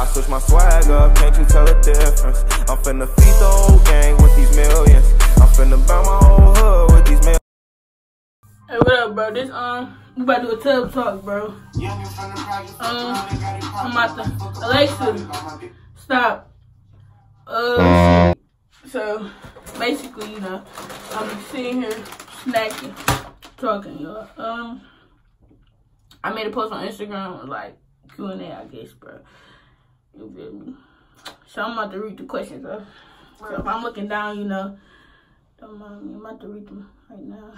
switch my swag up, can't you tell the difference? I'm finna feed the whole gang with these millions. I'm finna buy my whole hood with these millions. Hey, what up, bro? This, we about to do a tub talk, bro. I'm about to, Alexa, stop. So, basically, you know, I'm sitting here snacking, talking, y'all. I made a post on Instagram, like, Q&A, I guess, bro. You feel me? So, I'm about to read the questions, though. So, if I'm looking down, you know, don't mind me. I'm about to read them right now.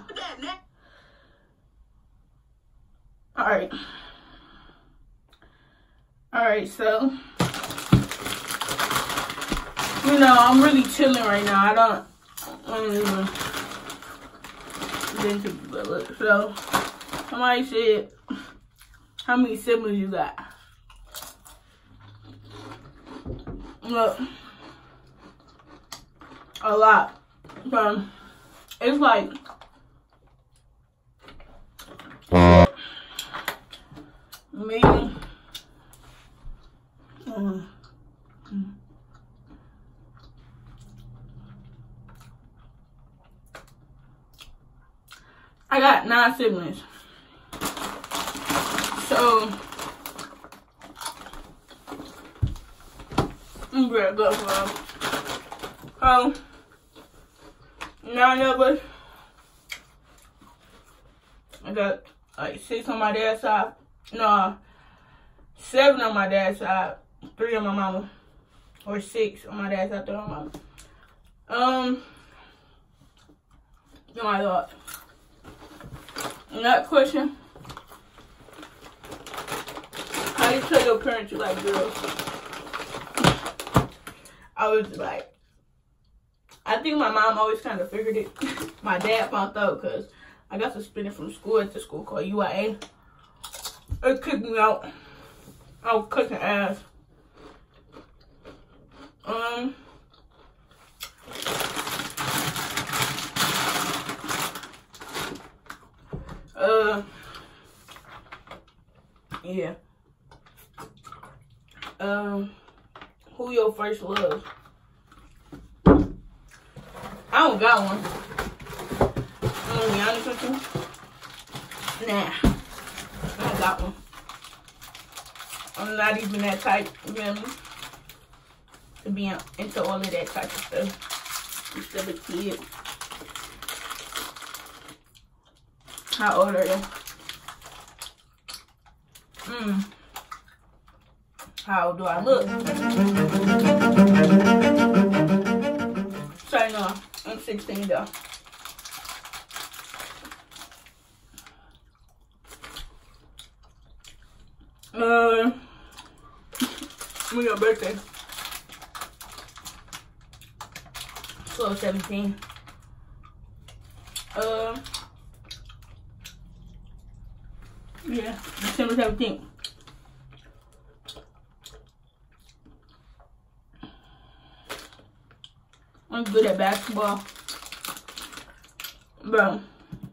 Alright, so, you know, I'm really chilling right now. I don't even get into the look. So, somebody said, how many siblings you got? Look, a lot. So, it's like, me, I got 9 siblings. So, I'm ready to go, bro. 9 of us. I got like 6 on my dad's side. No, 7 on my dad's side. 3 on my mama. Or 6 on my dad's side, 3 on my mama. Oh my God. Next question. How you tell your parents you like girls? I was like, I think my mom always kind of figured it. My dad found out because I got suspended from school at the school called UIA. It kicked me out. I was cooking ass. Yeah. Who your first love? I don't got one. I'm gonna be honest with you. Nah. I don't got one. I'm not even that type, you know what I mean? To be into all of that type of stuff. I'm still a kid. How old are you? How old do I look? Sorry, no. I'm 16 though. When your birthday? 12/17. Yeah, December 17th. I'm good at basketball. Bro.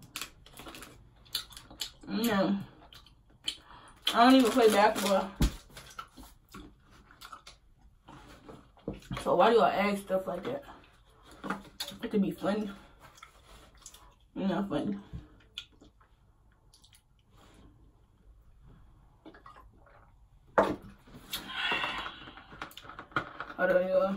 No. I don't even play basketball. So why do y'all ask stuff like that? It could be funny. You're not funny. Hold on, y'all.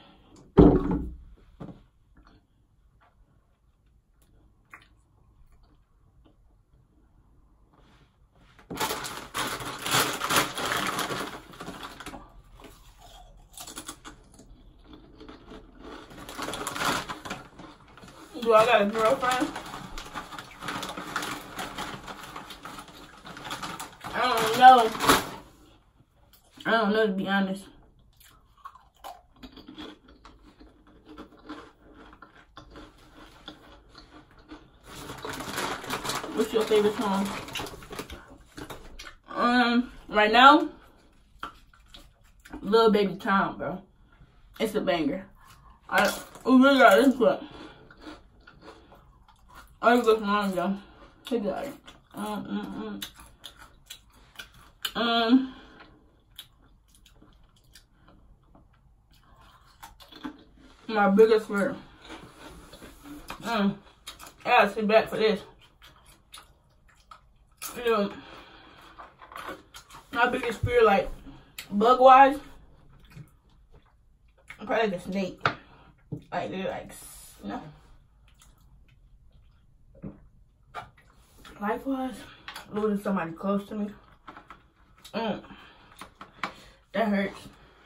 Do I got a girlfriend? I don't know. I don't know, to be honest. What's your favorite song? Right now, Lil Baby Tom, bro. It's a banger. We really got this one. I ain't got some on, y'all. Check it out. My biggest fear. I gotta sit back for this. You know, my biggest fear, like, bug-wise, probably like a snake. Like, they're like, you know. Life-wise, losing somebody close to me. That hurts.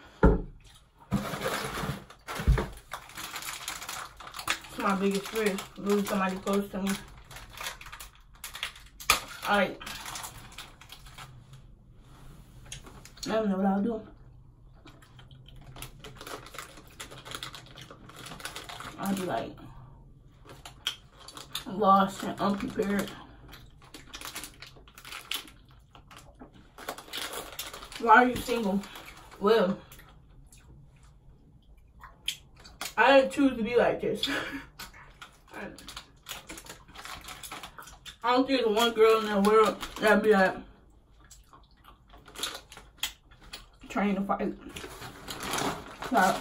It's my biggest fear, losing somebody close to me. I don't know what I'll do. I'll be like lost and unprepared. Why are you single? Well, I didn't choose to be like this. I don't think there's one girl in the world that'd be like trying to fight. So,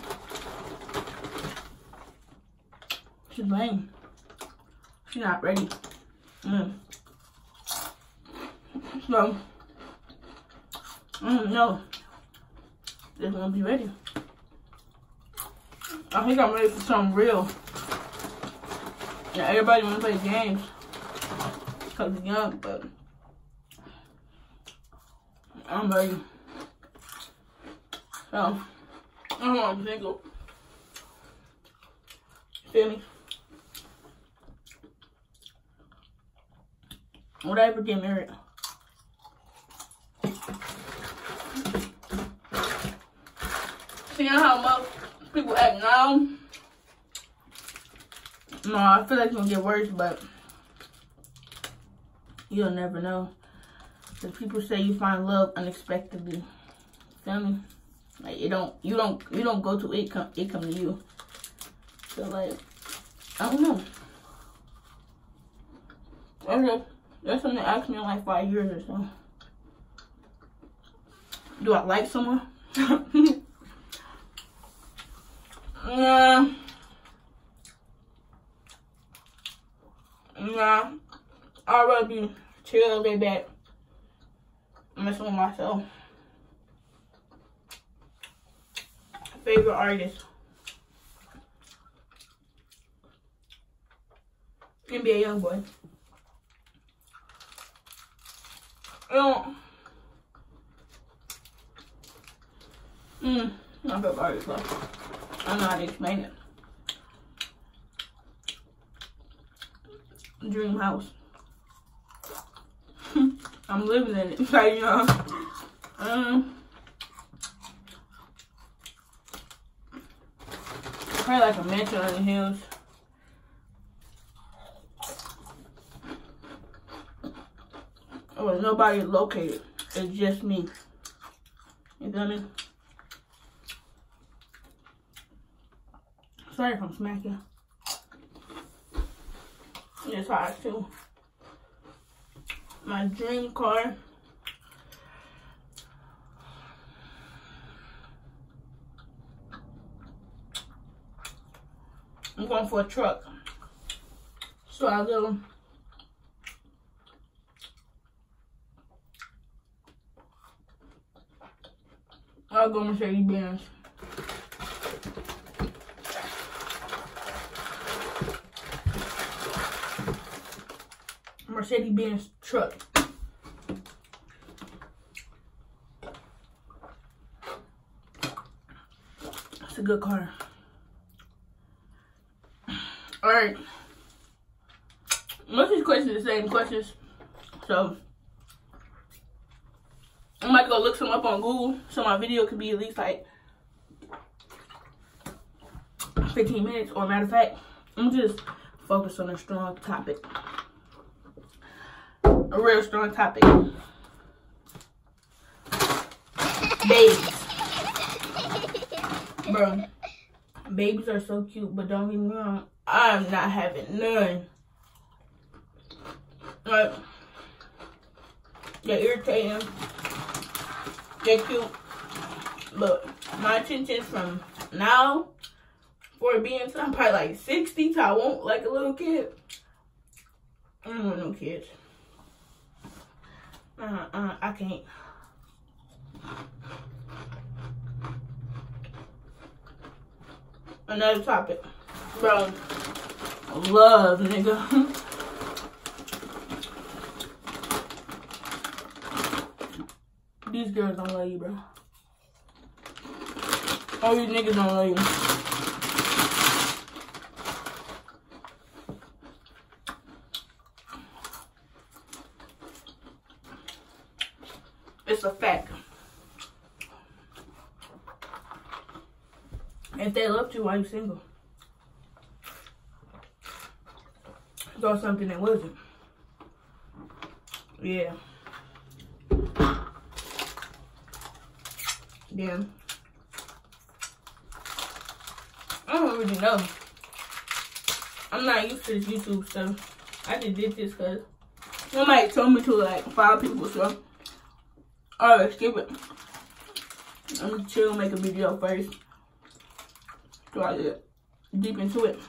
she's lame. She's not ready. So, no, just won't be ready. I think I'm ready for something real. Yeah, everybody wanna play games because it's young, but I'm ready. So, I'm single. Feel me? Would I ever get married? Seeing how most people act now, no, I feel like it's gonna get worse, but you'll never know. The people say you find love unexpectedly. Feel me? Like you don't go to it come to you. So like, I don't know. Okay, that's something that asked me in like 5 years or so. Do I like someone? Nah. I'd rather be chill, lay back, messing with myself. Favorite artist? NBA Youngboy. My favorite artist, though. I don't know how to explain it. Dream house. I'm living in it right now. Probably like a mansion on the hills. Where nobody is located. It's just me. You feel me? Sorry if I'm smacking. It's hot too. My dream car. I'm going for a truck. So I'll go. I'll go Mercedes-Benz. Mercedes-Benz truck. It's a good car. Alright. Most of these questions are the same questions. So, I might go look some up on Google so my video could be at least like 15 minutes. Or matter of fact, I'm just focus on a strong topic. A real strong topic. Babies. Bro, babies are so cute, but don't get me wrong, I'm not having none. Like, they're irritating, they're cute, but my intention from now For being, I'm probably like 60, so I won't like a little kid. I don't want no kids. I can't. Another topic. Bro, love, nigga. These girls don't love you, bro. All these niggas don't love you. It's a fact. If they loved you, why you single? It's all something that wasn't. Yeah. Damn. I don't really know. I'm not used to this YouTube stuff. I just did this because somebody told me to, like, 5 people, so alright, skip it. I'm gonna chill, make a video first. So I get deep into it.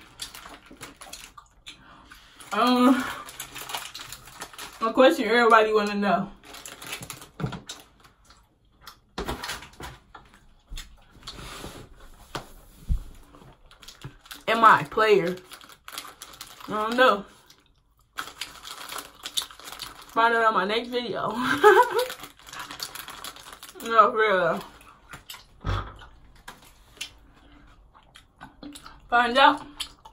A question everybody wanna know. Am I a player? I don't know. Find out on my next video. No, for real. Find out.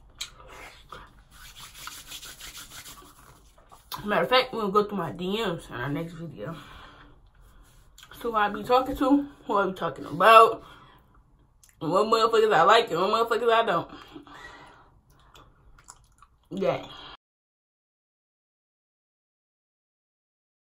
Matter of fact, we'll go through my DMs in our next video. So who I be talking to, who I be talking about, and what motherfuckers I like and what motherfuckers I don't. Yeah.